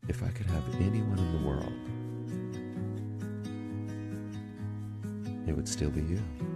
If I could have anyone in the world, it would still be you.